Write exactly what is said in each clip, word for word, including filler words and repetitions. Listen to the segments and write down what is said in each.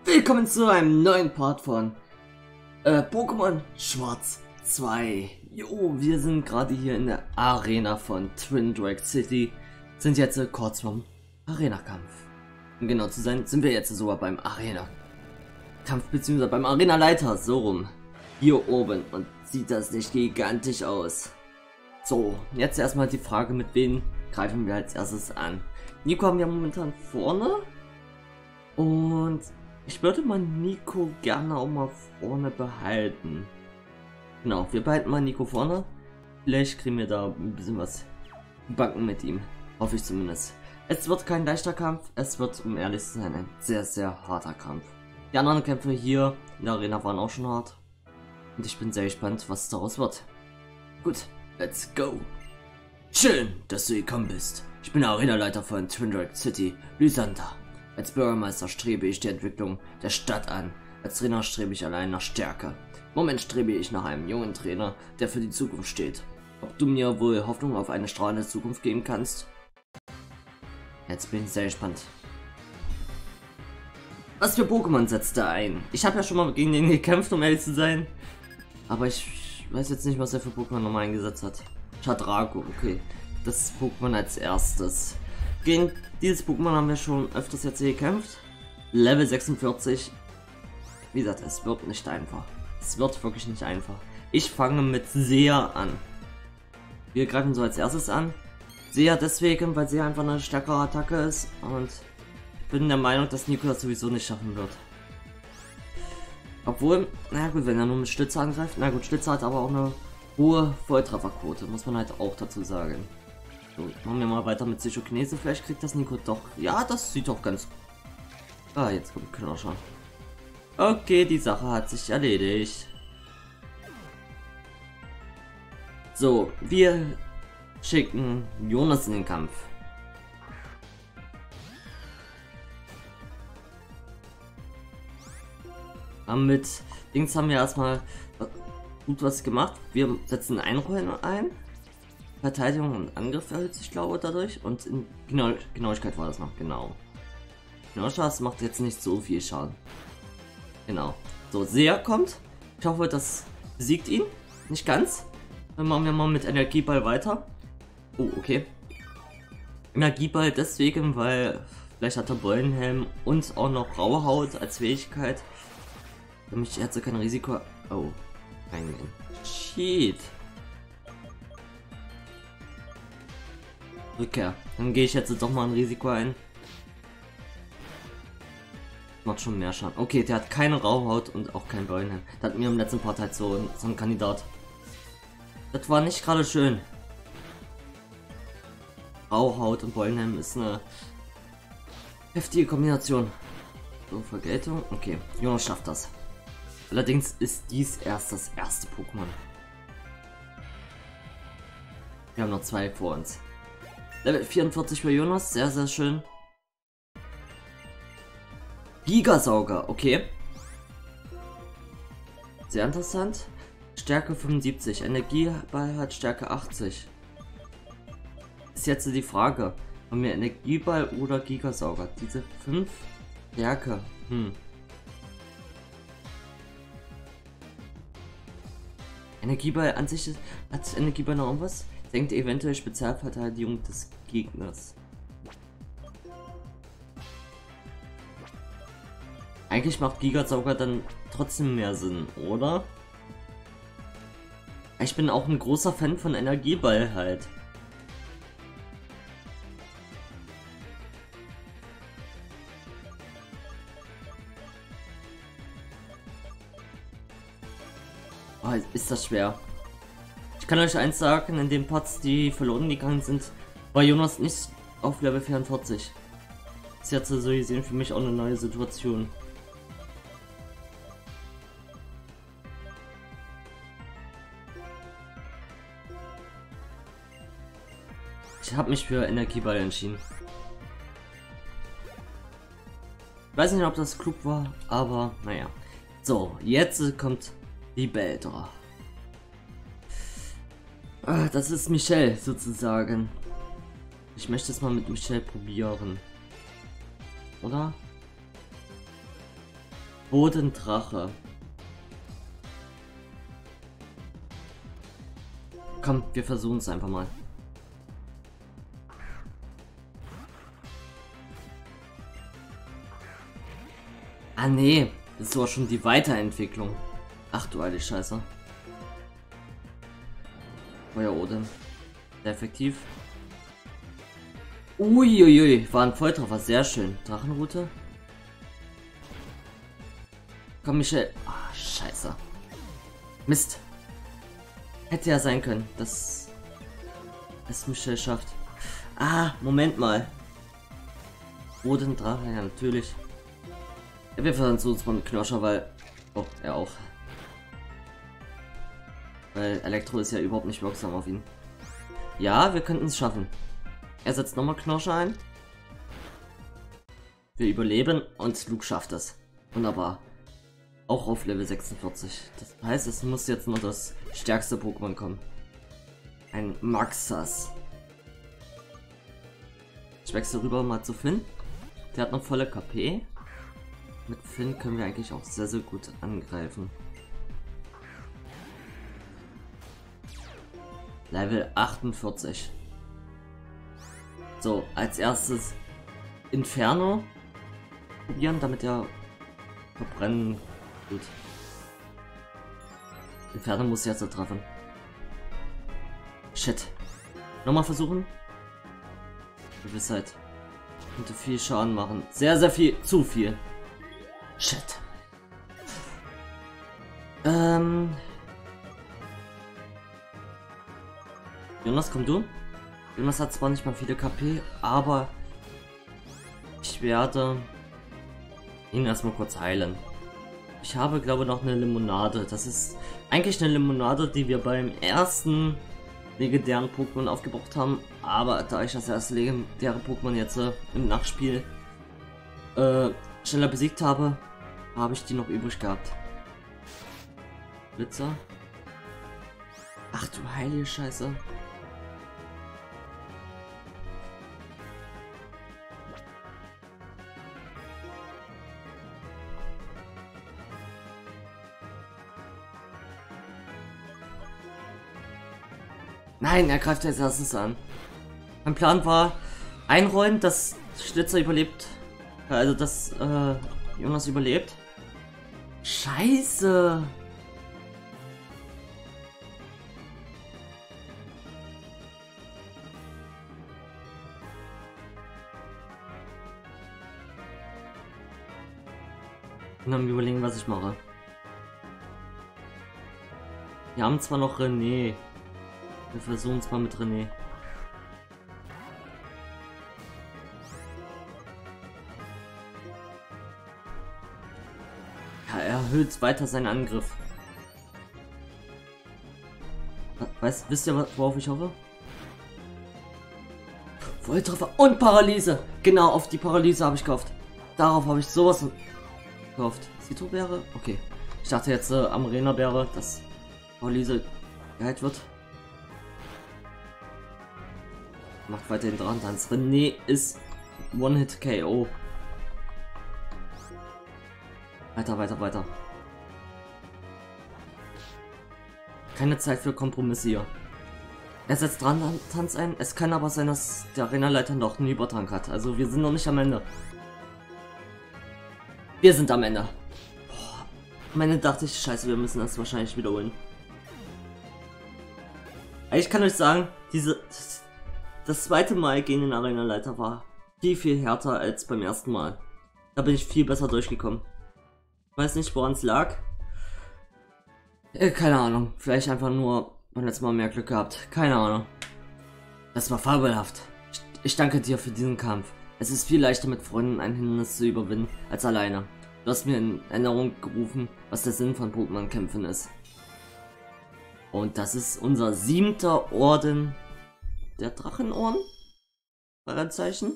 Willkommen zu einem neuen Part von äh, Pokémon Schwarz zwei. Jo, wir sind gerade hier in der Arena von Twin Drake City, sind jetzt äh, kurz vorm Arena-Kampf. Um genau zu sein, sind wir jetzt sogar beim Arena-Kampf, beziehungsweise beim Arena-Leiter, so rum. Hier oben, und sieht das nicht gigantisch aus. So, jetzt erstmal die Frage, mit wem greifen wir als erstes an. Nico haben wir momentan vorne. Und ich würde mal Nico gerne auch mal vorne behalten. Genau, wir behalten mal Nico vorne. Vielleicht kriegen wir da ein bisschen was backen mit ihm. Hoffe ich zumindest. Es wird kein leichter Kampf. Es wird, um ehrlich zu sein, ein sehr, sehr harter Kampf. Die anderen Kämpfe hier in der Arena waren auch schon hart. Und ich bin sehr gespannt, was daraus wird. Gut, let's go. Schön, dass du gekommen bist. Ich bin der Arenaleiter von Twin Drake City, Lysander. Als Bürgermeister strebe ich die Entwicklung der Stadt an. Als Trainer strebe ich allein nach Stärke. Im Moment strebe ich nach einem jungen Trainer, der für die Zukunft steht. Ob du mir wohl Hoffnung auf eine strahlende Zukunft geben kannst? Jetzt bin ich sehr gespannt. Was für Pokémon setzt er ein? Ich habe ja schon mal gegen den gekämpft, um ehrlich zu sein. Aber ich weiß jetzt nicht, was er für Pokémon nochmal eingesetzt hat. Chadrago, okay. Das Pokémon als erstes. Gegen dieses Pokémon haben wir schon öfters jetzt hier gekämpft. Level sechsundvierzig. Wie gesagt, es wird nicht einfach. Es wird wirklich nicht einfach. Ich fange mit Sea an. Wir greifen so als erstes an. Sea deswegen, weil Sea einfach eine stärkere Attacke ist. Und ich bin der Meinung, dass Nico das sowieso nicht schaffen wird. Obwohl, na gut, wenn er nur mit Stütze angreift. Na gut, Stütze hat aber auch eine hohe Volltrefferquote, muss man halt auch dazu sagen. So, machen wir mal weiter mit Psychokinese. Vielleicht kriegt das Nico doch. Ja, das sieht doch ganz. Ah, jetzt kommt Knoscher. Okay, die Sache hat sich erledigt. So, wir schicken Jonas in den Kampf. Mit Dings haben wir erstmal gut was gemacht. Wir setzen Einrollen ein. Verteidigung und Angriff erhöht sich, glaube ich, dadurch. Und in genau, Genauigkeit war das noch, genau. Genauigkeit macht jetzt nicht so viel Schaden. Genau. So, Sea kommt. Ich hoffe, das besiegt ihn. Nicht ganz. Dann machen wir mal mit Energieball weiter. Oh, okay. Energieball deswegen, weil vielleicht hat er Beulenhelm und auch noch raue Haut als Fähigkeit. Damit ich jetzt kein Risiko. Oh, reingehen. Shit. Rückkehr. Dann gehe ich jetzt doch mal ein Risiko ein. Macht schon mehr Schaden. Okay, der hat keine Rauhaut und auch kein Beulenhelm. Der hat mir im letzten Part halt so, so ein Kandidat. Das war nicht gerade schön. Rauhaut und Beulenhelm ist eine heftige Kombination. So, Vergeltung. Okay, Jonas schafft das. Allerdings ist dies erst das erste Pokémon. Wir haben noch zwei vor uns. Level vierundvierzig für Jonas, sehr, sehr schön. Gigasauger, okay. Sehr interessant. Stärke fünfundsiebzig, Energieball hat Stärke achtzig. Ist jetzt die Frage, haben wir Energieball oder Gigasauger? Diese fünf Stärke, hm. Energieball an sich ist, hat Energieball noch irgendwas? Senkt eventuell Spezialverteidigung des Gegners. Eigentlich macht Gigasauger dann trotzdem mehr Sinn, oder? Ich bin auch ein großer Fan von Energieball halt. Oh, ist das schwer. Ich kann euch eins sagen, in den Parts, die verloren gegangen sind, war Jonas nicht auf Level vierundvierzig. Ist jetzt so gesehen für mich auch eine neue Situation. Ich habe mich für Energieball entschieden. Ich weiß nicht, ob das klug war, aber naja. So, jetzt kommt die Beldra. Ah, das ist Michelle sozusagen. Ich möchte es mal mit Michelle probieren. Oder? Bodendrache. Komm, wir versuchen es einfach mal. Ah nee, das war schon die Weiterentwicklung. Ach du alte Scheiße. Feuer Odin. Sehr effektiv. Uiuiui, war ein Volltreffer, sehr schön. Drachenroute. Komm, Michel. Ah, scheiße. Mist. Hätte ja sein können, dass es Michel schafft. Ah, Moment mal. Odin, Drache, ja natürlich. Ja, wir versuchen uns mal mit Knoscher, weil... Oh, er auch. Weil Elektro ist ja überhaupt nicht wirksam auf ihn. Ja, wir könnten es schaffen. Er setzt nochmal Knoscher ein. Wir überleben und Luke schafft es. Wunderbar. Auch auf Level sechsundvierzig. Das heißt, es muss jetzt noch das stärkste Pokémon kommen. Ein Maxas. Ich wechsle rüber mal zu Finn. Der hat noch volle K P. Mit Finn können wir eigentlich auch sehr, sehr gut angreifen. Level achtundvierzig. So, als erstes Inferno probieren, damit er verbrennen. Gut. Inferno muss jetzt treffen. Shit. Nochmal versuchen. Gewissheit. Könnte viel Schaden machen. Sehr, sehr viel. Zu viel. Shit. Ähm. Jonas, komm du. Jonas hat zwar nicht mal viele K P, aber ich werde ihn erstmal kurz heilen. Ich habe, glaube ich, noch eine Limonade. Das ist eigentlich eine Limonade, die wir beim ersten legendären Pokémon aufgebraucht haben. Aber da ich das erste legendäre Pokémon jetzt äh, im Nachspiel äh, schneller besiegt habe, habe ich die noch übrig gehabt. Blitzer. Ach du heilige Scheiße. Nein, er greift als erstes an. Mein Plan war einrollen, dass Schlitzer überlebt. Also, dass äh, Jonas überlebt. Scheiße. Und dann überlegen, was ich mache. Wir haben zwar noch René. Wir versuchen es mal mit René. Ja, er erhöht weiter seinen Angriff. Weißt, wisst ihr, worauf ich hoffe? Volltreffer und Paralyse. Genau, auf die Paralyse habe ich gehofft. Darauf habe ich sowas gehofft. Citro-Beere? Okay. Ich dachte jetzt äh, am Arena-Beere, dass Paralyse geheilt wird. Macht weiterhin dran, Tanz. René ist One-Hit-K O. Weiter, weiter, weiter. Keine Zeit für Kompromisse hier. Er setzt dran, Tanz ein. Es kann aber sein, dass der Arena-Leiter noch einen Übertrank hat. Also wir sind noch nicht am Ende. Wir sind am Ende. Boah. Am Ende dachte ich, scheiße, wir müssen das wahrscheinlich wiederholen. Ich kann euch sagen, diese... Das zweite Mal gegen den Arena-Leiter war viel, viel härter als beim ersten Mal. Da bin ich viel besser durchgekommen. Ich weiß nicht, woran es lag. Äh, keine Ahnung. Vielleicht einfach nur beim letzten Mal mehr Glück gehabt. Keine Ahnung. Das war fabelhaft. Ich, ich danke dir für diesen Kampf. Es ist viel leichter mit Freunden ein Hindernis zu überwinden als alleine. Du hast mir in Erinnerung gerufen, was der Sinn von Pokémon-Kämpfen ist. Und das ist unser siebter Orden. Der Drachenorden? Fragezeichen?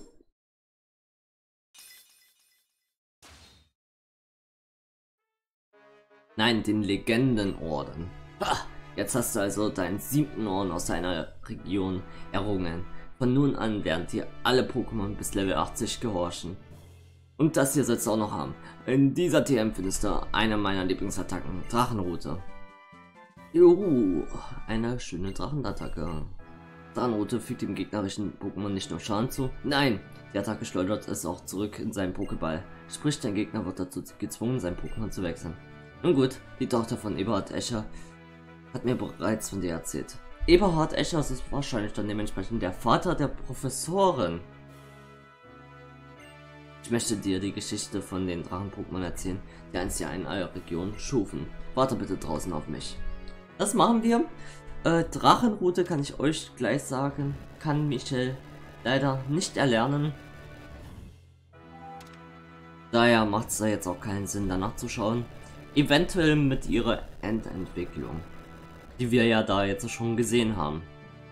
Nein, den Legendenorden. Ha! Jetzt hast du also deinen siebten Orden aus deiner Region errungen. Von nun an werden dir alle Pokémon bis Level achtzig gehorchen. Und das hier sollst du auch noch haben. In dieser T M findest du eine meiner Lieblingsattacken, Drachenrute. Juhu, eine schöne Drachenattacke. Drachenrute fügt dem gegnerischen Pokémon nicht nur Schaden zu, nein, die Attacke schleudert es auch zurück in seinen Pokéball. Sprich, dein Gegner wird dazu gezwungen, sein Pokémon zu wechseln. Nun gut, die Tochter von Eberhard Escher hat mir bereits von dir erzählt. Eberhard Escher ist wahrscheinlich dann dementsprechend der Vater der Professorin. Ich möchte dir die Geschichte von den Drachen-Pokémon erzählen, die einst ja in einer Region schufen. Warte bitte draußen auf mich. Das machen wir. Äh, Drachenrute kann ich euch gleich sagen, kann Michel leider nicht erlernen. Daher macht es da jetzt auch keinen Sinn, danach zu schauen. Eventuell mit ihrer Endentwicklung, die wir ja da jetzt schon gesehen haben.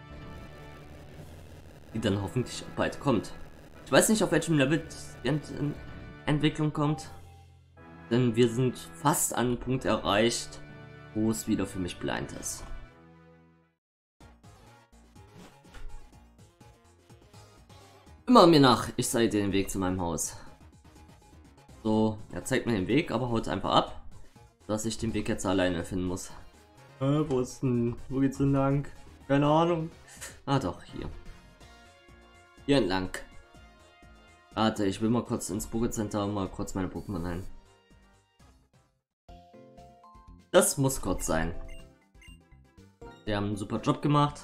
Die dann hoffentlich bald kommt. Ich weiß nicht, auf welchem Level die Ent Entwicklung kommt, denn wir sind fast an den Punkt erreicht, wo es wieder für mich blind ist. Immer mir nach, ich zeige dir den Weg zu meinem Haus. So, er zeigt mir den Weg, aber haut einfach ab, dass ich den Weg jetzt alleine finden muss. Äh, wo ist denn, wo geht's denn lang? Keine Ahnung. Ah doch, hier. Hier entlang. Warte, ich will mal kurz ins Poké Center und mal kurz meine Pokémon ein. Das muss kurz sein. Wir haben einen super Job gemacht.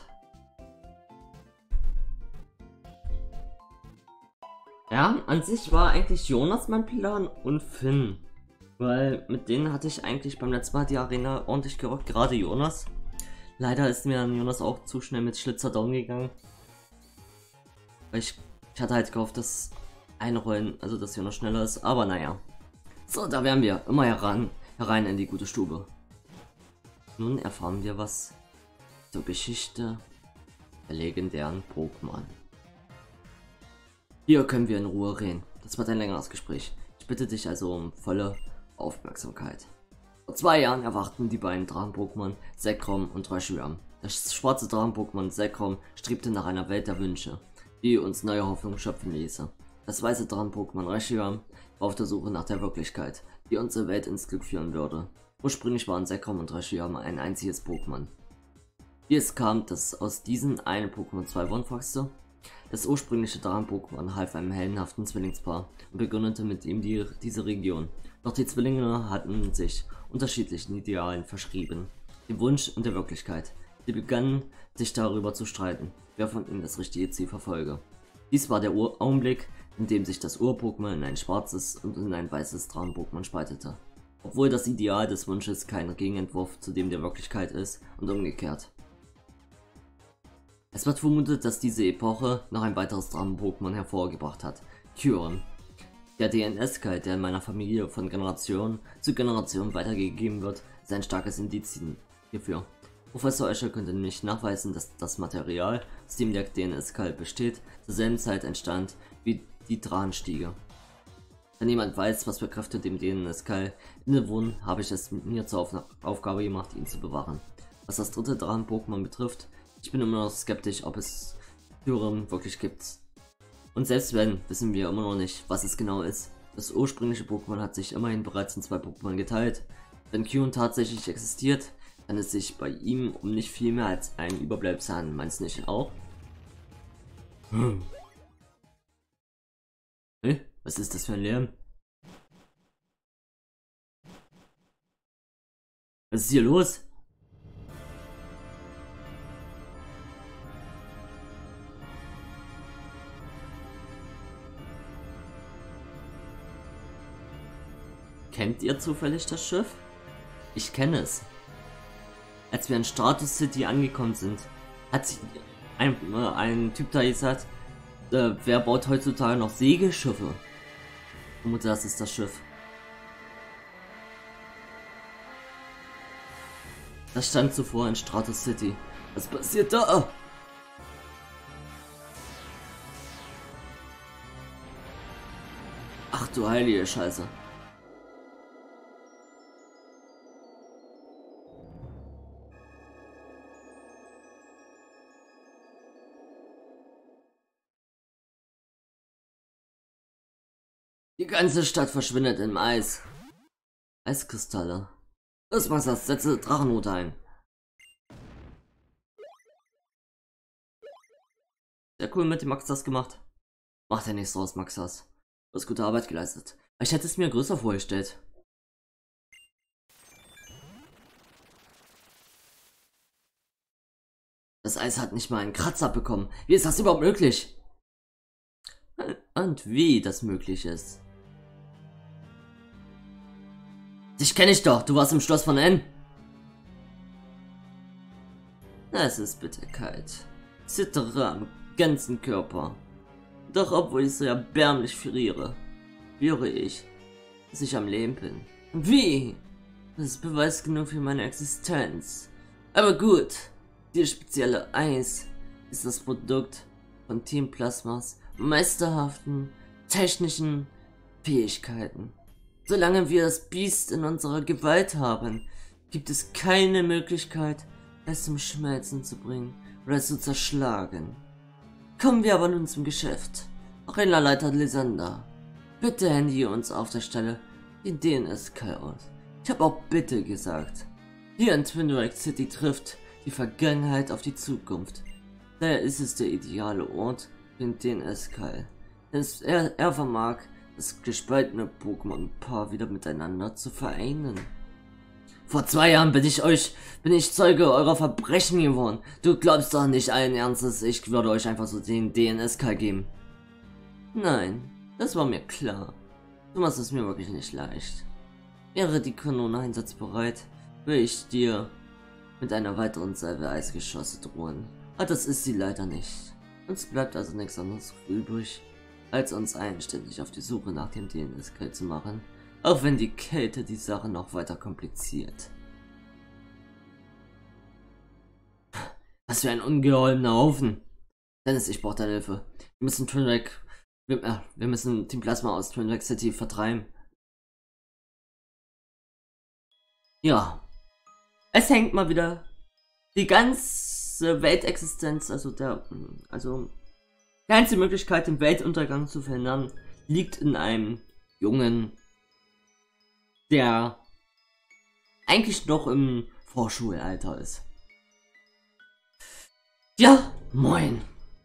Ja, an sich war eigentlich Jonas mein Plan und Finn. Weil mit denen hatte ich eigentlich beim letzten Mal die Arena ordentlich gerockt, gerade Jonas. Leider ist mir dann Jonas auch zu schnell mit Schlitzer down gegangen. Weil ich, ich hatte halt gehofft, dass einrollen, also dass Jonas schneller ist, aber naja. So, da wären wir, immer heran, herein in die gute Stube. Nun erfahren wir was zur Geschichte der legendären Pokémon. Hier können wir in Ruhe reden. Das wird ein längeres Gespräch. Ich bitte dich also um volle Aufmerksamkeit. Vor zwei Jahren erwachten die beiden Drachen-Pokémon Zekrom und Reshiram. Das schwarze Drachen-Pokémon Zekrom strebte nach einer Welt der Wünsche, die uns neue Hoffnung schöpfen ließe. Das weiße Drachen-Pokémon Reshiram war auf der Suche nach der Wirklichkeit, die unsere Welt ins Glück führen würde. Ursprünglich waren Zekrom und Reshiram ein einziges Pokémon. Wie es kam, dass aus diesen einen Pokémon zwei wurden, fragst du? Das ursprüngliche Drachen-Pokémon half einem heldenhaften Zwillingspaar und begründete mit ihm die, diese Region. Doch die Zwillinge hatten sich unterschiedlichen Idealen verschrieben, dem Wunsch und der Wirklichkeit. Sie begannen sich darüber zu streiten, wer von ihnen das richtige Ziel verfolge. Dies war der Ur Augenblick, in dem sich das Ur-Pokémon in ein schwarzes und in ein weißes Drachen-Pokémon spaltete. Obwohl das Ideal des Wunsches kein Gegenentwurf zu dem der Wirklichkeit ist und umgekehrt. Es wird vermutet, dass diese Epoche noch ein weiteres Drachen-Pokémon hervorgebracht hat, Kyurem. Der D N S-Kalt, der in meiner Familie von Generation zu Generation weitergegeben wird, ist ein starkes Indiz hierfür. Professor Escher könnte nämlich nachweisen, dass das Material, aus dem der D N S-Kalt besteht, zur selben Zeit entstand wie die Drachenstiege. Wenn niemand weiß, was für Kräfte dem D N S-Kalt innewohnen, habe ich es mir zur Auf Aufgabe gemacht, ihn zu bewahren. Was das dritte Drachen-Pokémon betrifft, ich bin immer noch skeptisch, ob es Kyurem wirklich gibt. Und selbst wenn, wissen wir immer noch nicht, was es genau ist. Das ursprüngliche Pokémon hat sich immerhin bereits in zwei Pokémon geteilt. Wenn Kyurem tatsächlich existiert, kann es sich bei ihm um nicht viel mehr als ein Überbleibsel handeln. Meinst du nicht auch? Hm. Hey, was ist das für ein Lärm? Was ist hier los? Kennt ihr zufällig das Schiff? Ich kenne es. Als wir in Stratos City angekommen sind, hat sich ein, äh, ein Typ da gesagt, äh, wer baut heutzutage noch Segelschiffe? Ich vermute, das ist das Schiff. Das stand zuvor in Stratos City. Was passiert da? Ach du heilige Scheiße. Die ganze Stadt verschwindet im Eis. Eiskristalle. Los, Maxas, setze Drachenhut ein. Sehr cool mit dem Maxas gemacht. Macht ja nichts draus, Maxas. Du hast gute Arbeit geleistet. Ich hätte es mir größer vorgestellt. Das Eis hat nicht mal einen Kratzer bekommen. Wie ist das überhaupt möglich? Und wie das möglich ist. Dich kenne ich doch. Du warst im Schloss von N. Es ist bitter kalt. Zittere am ganzen Körper. Doch obwohl ich so erbärmlich friere, spüre ich, dass ich am Leben bin. Wie? Das ist Beweis genug für meine Existenz. Aber gut, dieses spezielle Eis ist das Produkt von Team Plasmas meisterhaften technischen Fähigkeiten. Solange wir das Biest in unserer Gewalt haben, gibt es keine Möglichkeit, es zum Schmelzen zu bringen oder es zu zerschlagen. Kommen wir aber nun zum Geschäft. Arenaleiter Lysander, bitte handy uns auf der Stelle den D N S-Keil aus. Ich habe auch bitte gesagt. Hier in Twin Drake City trifft die Vergangenheit auf die Zukunft. Daher ist es der ideale Ort für den D N S-Keil. Denn er, er vermag, das gespaltene Pokémon-Paar wieder miteinander zu vereinen. Vor zwei Jahren bin ich euch, bin ich Zeuge eurer Verbrechen geworden. Du glaubst doch nicht allen Ernstes, ich würde euch einfach so den D N S-Keil geben. Nein, das war mir klar. Du machst es mir wirklich nicht leicht. Wäre die Kanone einsatzbereit, will ich dir mit einer weiteren Salve Eisgeschosse drohen. Aber das ist sie leider nicht. Uns bleibt also nichts anderes übrig, als uns eigenständig auf die Suche nach dem D N S-Keil zu machen. Auch wenn die Kälte die Sache noch weiter kompliziert. Was für ein ungeheuerner Haufen. Dennis, ich brauche deine Hilfe. Wir müssen Twin Drake, wir, äh, wir müssen Team Plasma aus Twin Drake City vertreiben. Ja. Es hängt mal wieder die ganze Weltexistenz, also der, also die einzige Möglichkeit, den Weltuntergang zu verhindern, liegt in einem Jungen, der eigentlich noch im Vorschulalter ist. Ja, moin.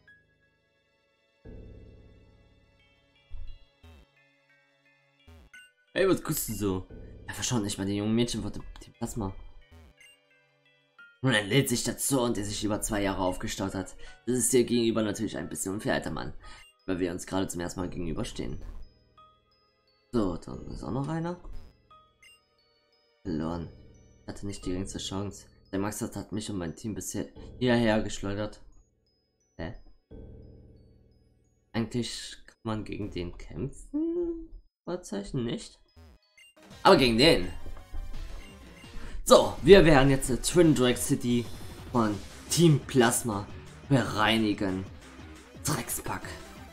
Hey, was guckst du so? Er verschaut nicht mal den jungen Mädchen vor dem Plasma. Nun, er lädt sich dazu und der sich über zwei Jahre aufgestaut hat. Das ist dir gegenüber natürlich ein bisschen unfair, alter Mann. Weil wir uns gerade zum ersten Mal gegenüberstehen. So, dann ist auch noch einer. Verloren. Hatte nicht die geringste Chance. Der Max hat mich und mein Team bisher hierher geschleudert. Hä? Eigentlich kann man gegen den kämpfen? Vorzeichen nicht. Aber gegen den. So, wir werden jetzt Twin Drake City von Team Plasma bereinigen. Dreckspack.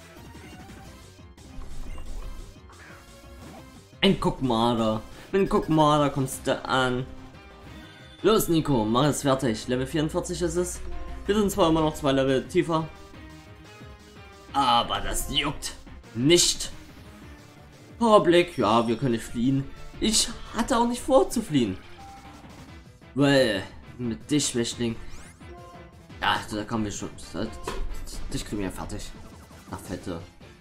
Ein Guckmarder. Wenn Guckmarder kommst du an. Los, Nico, mach es fertig. Level vierundvierzig ist es. Wir sind zwar immer noch zwei Level tiefer, aber das juckt nicht. Powerblick, ja, wir können nicht fliehen. Ich hatte auch nicht vor zu fliehen. Weil, mit dich, Schwächling. Ja, da kommen wir schon. Dich kriegen wir fertig. Ach, Fette.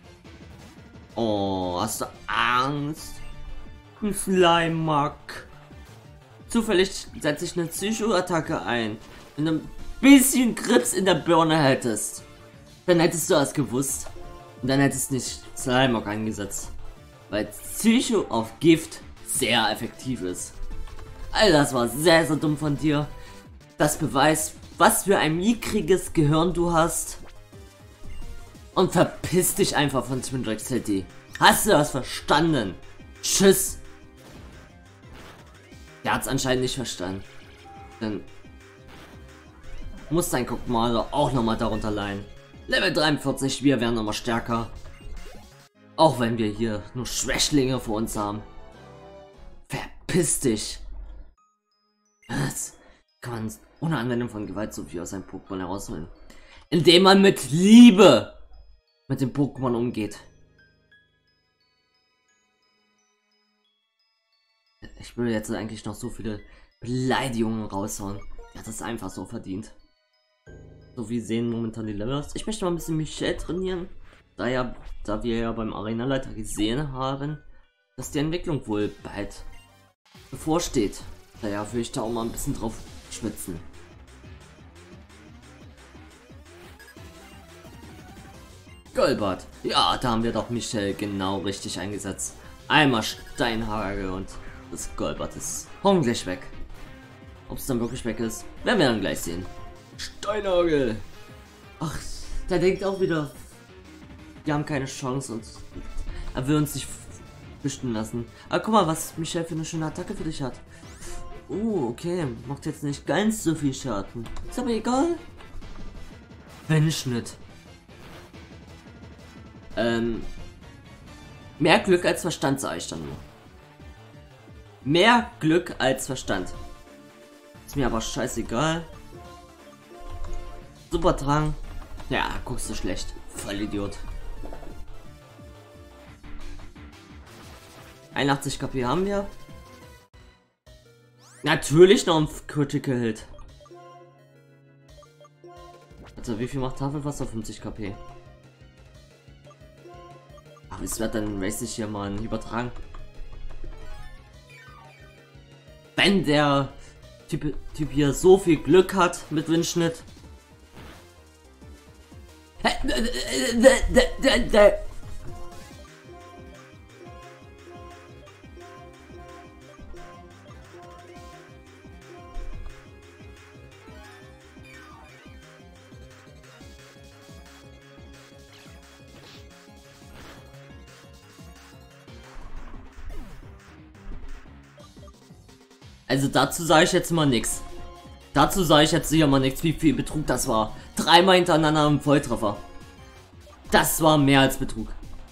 Oh, hast du Angst? Ein Slimack. Zufällig setze ich eine Psycho-Attacke ein. Wenn du ein bisschen Grips in der Birne hättest, dann hättest du das gewusst. Und dann hättest du nicht Slimack eingesetzt. Weil Psycho auf Gift sehr effektiv ist. All das war sehr, sehr dumm von dir. Das beweist, was für ein mickriges Gehirn du hast. Und verpiss dich einfach von Twin Drake City. Hast du das verstanden? Tschüss. Der hat's anscheinend nicht verstanden. Dann muss dein Guckmaler auch nochmal darunter leiden. Level dreiundvierzig, wir werden nochmal stärker. Auch wenn wir hier nur Schwächlinge vor uns haben. Verpiss dich. Was? Kann man ohne Anwendung von Gewalt so viel aus seinem Pokémon herausholen? Indem man mit Liebe mit dem Pokémon umgeht. Ich würde jetzt eigentlich noch so viele Beleidigungen raushauen. Er hat das einfach so verdient. So wie sehen momentan die Level aus. Ich möchte mal ein bisschen Michelle trainieren. Da, ja, da wir ja beim Arenaleiter gesehen haben, dass die Entwicklung wohl bald bevorsteht. Daher würde ich da auch mal ein bisschen drauf schwitzen. Golbart. Ja, da haben wir doch Michelle genau richtig eingesetzt. Einmal Steinhagel und das Golbart ist hoffentlich weg. Ob es dann wirklich weg ist, werden wir dann gleich sehen. Steinhagel. Ach, der denkt auch wieder, wir haben keine Chance und er will uns nicht bestimmen lassen. Aber guck mal, was Michelle für eine schöne Attacke für dich hat. Oh, okay. Macht jetzt nicht ganz so viel Schaden. Ist aber egal. Windschnitt. Ähm. Mehr Glück als Verstand, sage ich dann nur. Mehr Glück als Verstand. Ist mir aber scheißegal. Super Drang. Ja, guckst du schlecht. Voll Idiot. einundachtzig KP haben wir. Natürlich noch ein Critical Hit. Also wie viel macht Tafelwasser? fünfzig KP. Aber es wird dann race ich hier mal übertragen. Wenn der Typ, typ hier so viel Glück hat mit Windschnitt. Also dazu sage ich jetzt mal nichts. Dazu sage ich jetzt sicher mal nichts, wie viel Betrug das war. Dreimal hintereinander im Volltreffer. Das war mehr als Betrug.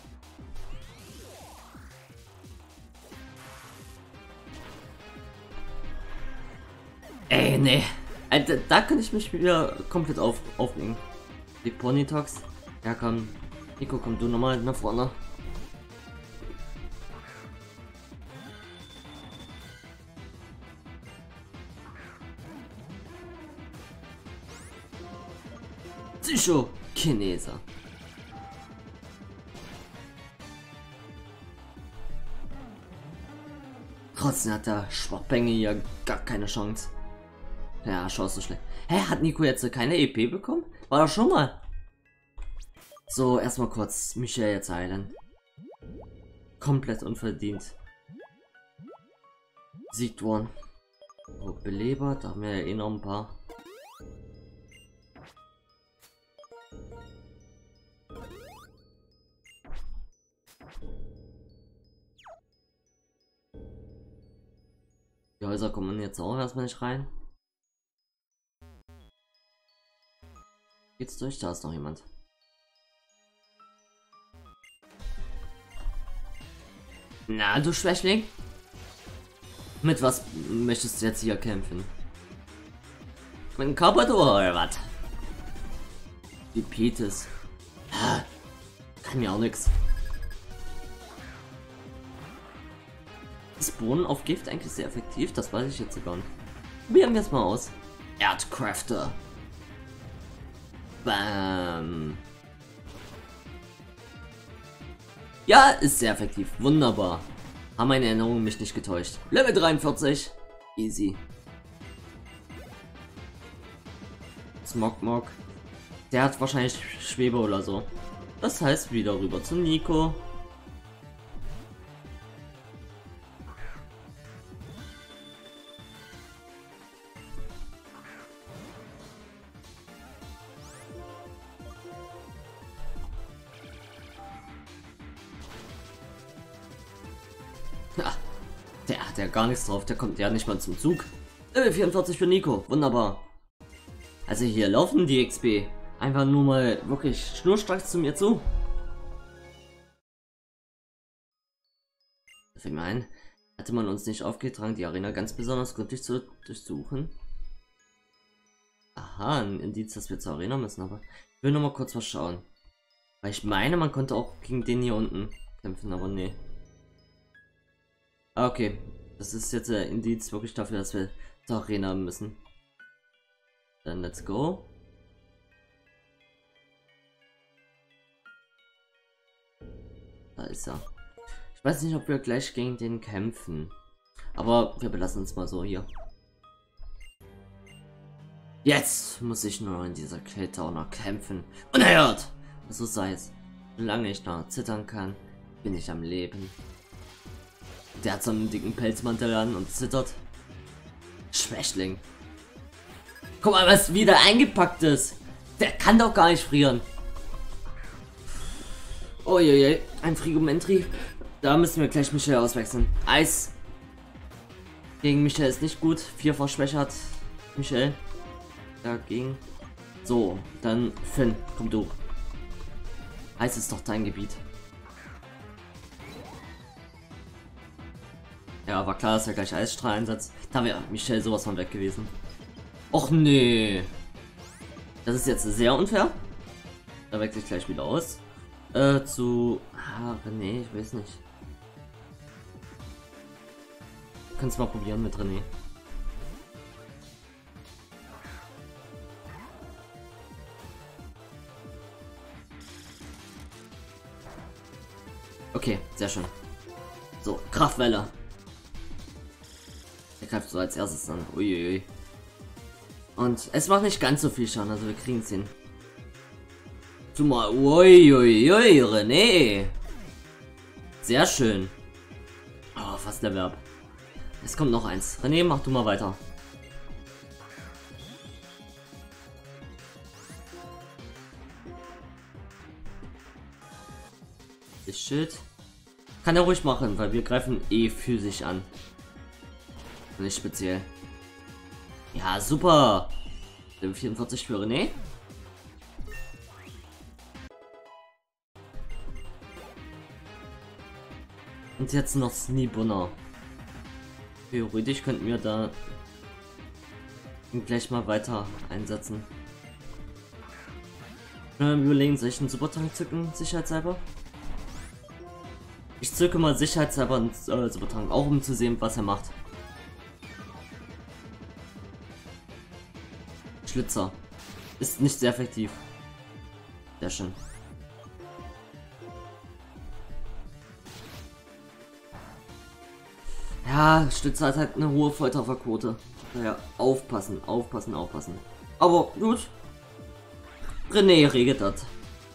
Ey, nee. Also, da könnte ich mich wieder komplett auf, aufregen. Die Ponytox. Ja, komm. Nico, komm du nochmal nach vorne. Psycho-Chineser. Trotzdem hat der Schwachbänge hier gar keine Chance. Ja, schaust du schlecht. Hä, hat Nico jetzt keine E P bekommen? War doch schon mal. So, erstmal kurz Michelle jetzt heilen. Komplett unverdient. Siegt worden. Oh, Beleber, da haben wir ja eh noch ein paar. Die Häuser kommen jetzt auch erstmal nicht rein. Geht's durch? Da ist noch jemand. Na, du Schwächling? Mit was möchtest du jetzt hier kämpfen? Mit einem Carpador oder was? Die Petis. Kann mir auch nix. Ist Bohnen auf Gift eigentlich sehr effektiv? Das weiß ich jetzt sogar nicht. Probieren wir es mal aus. Erdcrafter. Bam. Ja, ist sehr effektiv. Wunderbar. Haben meine Erinnerungen mich nicht getäuscht. Level dreiundvierzig. Easy. Smogmog. Der hat wahrscheinlich Schwebe oder so. Das heißt wieder rüber zu Nico. Der hat ja gar nichts drauf, der kommt ja nicht mal zum Zug. Level vierundvierzig für Nico, wunderbar. Also hier laufen die X P einfach nur mal wirklich schnurstracks zu mir zu. Ich meine, hatte man uns nicht aufgetragen, die Arena ganz besonders gründlich zu durchsuchen. Aha, ein Indiz, dass wir zur Arena müssen, aber ich will noch mal kurz was schauen. Weil ich meine, man konnte auch gegen den hier unten kämpfen, aber nee. Okay, Das ist jetzt ein Indiz wirklich dafür, dass wir zur Arena müssen. Dann let's go. Da ist er. Ich weiß nicht, ob wir gleich gegen den kämpfen. Aber wir belassen uns mal so hier. Jetzt muss ich nur in dieser Kälte auch noch kämpfen. Unerhört! So sei es. Solange ich noch zittern kann, bin ich am Leben. Der hat so einen dicken Pelzmantel an und zittert. Schwächling. Guck mal, was wieder eingepackt ist. Der kann doch gar nicht frieren. Oh je, je. Ein Frigomentri. Da müssen wir gleich Michel auswechseln. Eis. Gegen Michel ist nicht gut. Vierfach Schwäche hat Michel. Dagegen. So, dann Finn, komm du. Eis ist doch dein Gebiet. Ja, war klar, dass er gleich Eisstrahl einsetzt. Da wäre Michel sowas von weg gewesen. Och nee. Das ist jetzt sehr unfair. Da wechsle ich gleich wieder aus. Äh, zu... Ah, René, ich weiß nicht. Kannst mal probieren mit René. Okay, sehr schön. So, Kraftwelle. Der greift so als erstes an. Uiuiui. Und es macht nicht ganz so viel Schaden, also wir kriegen es hin. Zumal. Uiuiui, René. Sehr schön. Oh, fast Level Up. Es kommt noch eins. René, mach du mal weiter. Das Schild. Kann er ruhig machen, weil wir greifen eh physisch an. Nicht speziell. Ja, super. Level vierundvierzig für René. Und jetzt noch Sneebunner. Theoretisch könnten wir da gleich mal weiter einsetzen. Wir überlegen, soll ich einen Supertank zücken, sicherheitshalber? Ich zücke mal sicherheitshalber einen äh, Supertank, auch um zu sehen, was er macht. Schlitzer. Ist nicht sehr effektiv. Sehr schön. Ja, Schlitzer hat halt eine hohe Volltrefferquote. Daher aufpassen, aufpassen, aufpassen. Aber gut. René regelt das.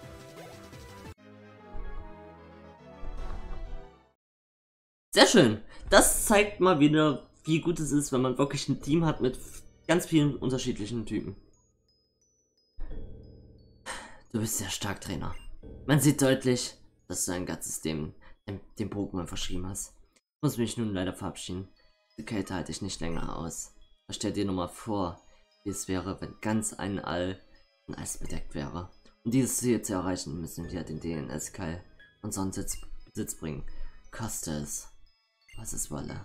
Sehr schön. Das zeigt mal wieder, wie gut es ist, wenn man wirklich ein Team hat mit ganz vielen unterschiedlichen Typen. Du bist sehr stark, Trainer. Man sieht deutlich, dass du ein ganzes dem, dem, dem Pokémon verschrieben hast. Ich muss mich nun leider verabschieden. Die Kälte halte ich nicht länger aus. Stell dir nur mal vor, wie es wäre, wenn ganz ein All von Eis bedeckt wäre. Um dieses Ziel zu erreichen, müssen wir den D N S-Keil unseren Sitz, Sitz bringen. Koste es, was es wolle.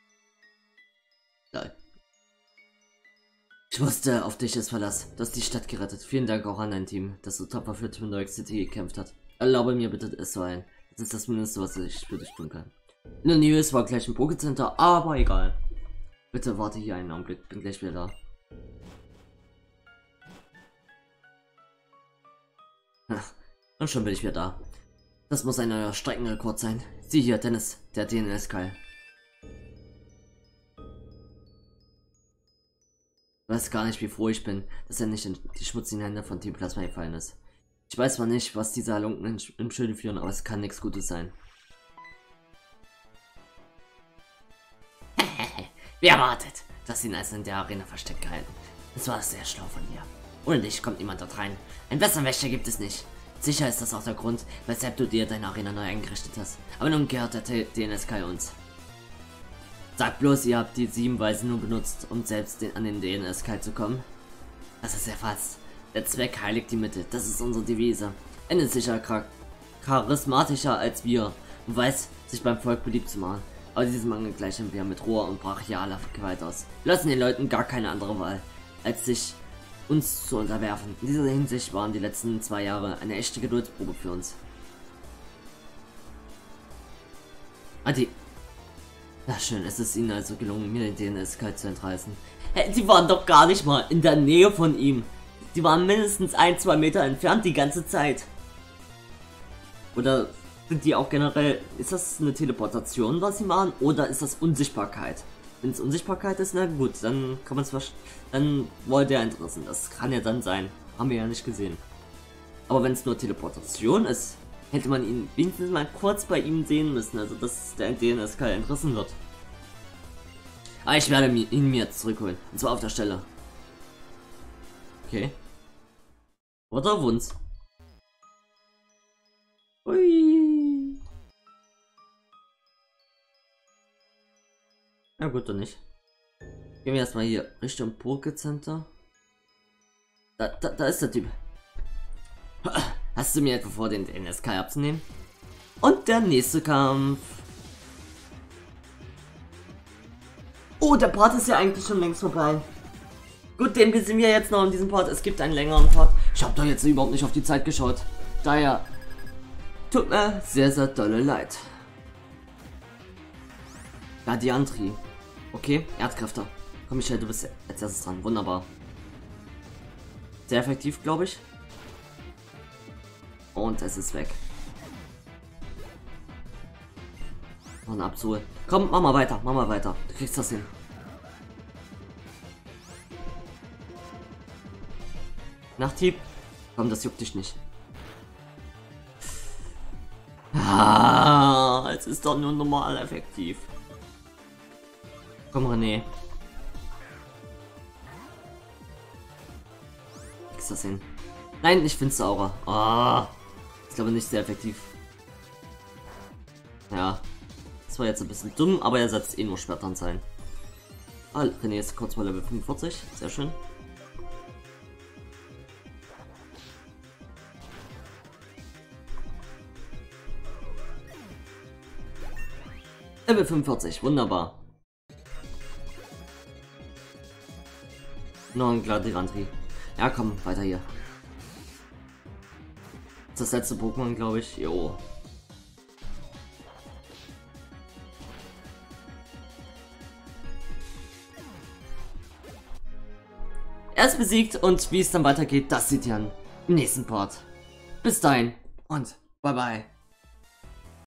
Geil. Ich wusste, auf dich ist Verlass. Du hast die Stadt gerettet. Vielen Dank auch an dein Team, das so tapfer für Twin Drake City gekämpft hat. Erlaube mir bitte, es so ein. Das ist das Mindeste, was ich für dich tun kann. In der Nähe ist zwar gleich ein Pokécenter, aber egal. Bitte warte hier einen Augenblick, bin gleich wieder da. Ach, und schon bin ich wieder da. Das muss ein neuer Streckenrekord sein. Sieh hier, Dennis, der D N S-Keil. Ich weiß gar nicht, wie froh ich bin, dass er nicht in die schmutzigen Hände von Team Plasma gefallen ist. Ich weiß zwar nicht, was diese Halunken in, in Schilde führen, aber es kann nichts Gutes sein. Wie erwartet, dass ihn als in der Arena versteckt gehalten. Das war sehr schlau von dir. Ohne dich kommt niemand dort rein. Ein besseren Wächter gibt es nicht. Sicher ist das auch der Grund, weshalb du dir deine Arena neu eingerichtet hast. Aber nun gehört der D N S-Keil uns. Sag bloß, ihr habt die sieben Weisen nur benutzt, um selbst den, an den D N S-Keil zu kommen. Das ist erfasst. Der Zweck heiligt die Mitte. Das ist unsere Devise. Er ist sicher char charismatischer als wir und weiß, sich beim Volk beliebt zu machen. Aber diesen Mangel gleichen wir mit roher und brachialer Gewalt aus. Wir lassen den Leuten gar keine andere Wahl, als sich uns zu unterwerfen. In dieser Hinsicht waren die letzten zwei Jahre eine echte Geduldsprobe für uns. Adi. Na schön, es ist ihnen also gelungen, mir den D N S-Kalt zu entreißen. Hey, die waren doch gar nicht mal in der Nähe von ihm. Die waren mindestens ein, zwei Meter entfernt die ganze Zeit. Oder sind die auch generell... Ist das eine Teleportation, was sie machen? Oder ist das Unsichtbarkeit? Wenn es Unsichtbarkeit ist, na gut, dann kann man es verstehen. Dann wollte er entrissen. Das kann ja dann sein. Haben wir ja nicht gesehen. Aber wenn es nur Teleportation ist, hätte man ihn wenigstens mal kurz bei ihm sehen müssen. Also, dass der D N S-Kalt entrissen wird. Aber ich werde ihn mir jetzt zurückholen. Und zwar auf der Stelle. Okay. Oder auf uns. Ui. Na gut, dann nicht. Gehen wir erstmal hier Richtung Poké Center. Da, da, da ist der Typ. Hast du mir etwa vor, den D N S-Kalt abzunehmen? Und der nächste Kampf. Oh, der Part ist ja eigentlich schon längst vorbei. Gut, den sind wir jetzt noch in diesem Part. Es gibt einen längeren Part. Ich habe doch jetzt überhaupt nicht auf die Zeit geschaut. Daher tut mir sehr, sehr dolle leid. Gladiantri. Okay, Erdkräfte. Komm, Michael, du bist als erstes dran. Wunderbar. Sehr effektiv, glaube ich. Und es ist weg. Noch ein Absol. Komm, mach mal weiter, mach mal weiter. Du kriegst das hin. Nachthieb. Komm, das juckt dich nicht. Ah, es ist doch nur normal effektiv. Komm, René. Kriegst das hin. Nein, ich find's Aura. Ah, ist glaube nicht sehr effektiv. Ja. Das war jetzt ein bisschen dumm, aber er setzt eh nur Schwertern sein. Ah, René ist kurz mal Level fünfundvierzig. Sehr schön. Level fünfundvierzig, wunderbar. Noch ein Gladiantri. Ja, komm, weiter hier. Das ist das letzte Pokémon, glaube ich. Jo. Er ist besiegt und wie es dann weitergeht, das seht ihr im nächsten Part. Bis dahin und bye bye.